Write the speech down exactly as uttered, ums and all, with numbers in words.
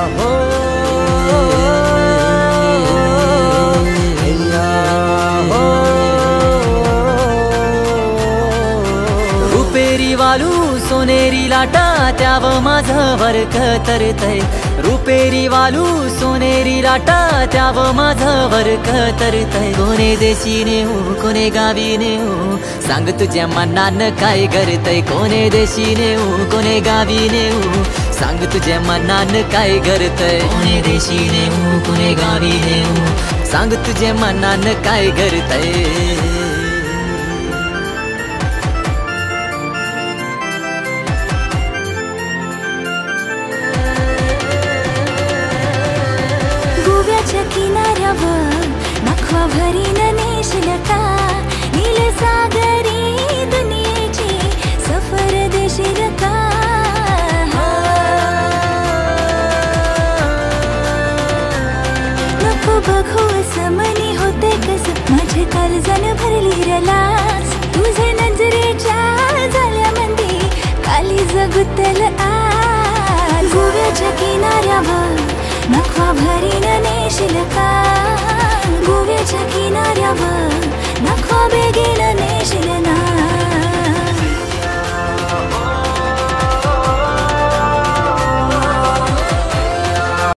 हो हैया हो रुपेरी वालू सोनेरी लाटा त्याव माझं वरख तरतय रुपेरी वालू सोनेरी लाटा त्याव माझं वरख तरतय कोणे देशीने हो कोणे गावीने हो सांग तुझ्या मनान काय करतय कोणे देशीने हो कोणे गावीने हो सांग तुझ्या मनान काय करतय कोणे देशीने हो कोणे गावीने हो सांग तुझ्या मनान काय करतय किनाऱ्यावर नखवा भरीन नेशील का नील सागरी दुनियेची सफर देशील का नको बघू समनी होते कस माझे काळजान भरली रलास तुझे नजरेच्या झाल्या मंदी काली जगुतल आज गोव्याच्या किनाऱ्यावर नखवा भरीन नेशील का गोव्याच्या किनाऱ्यावर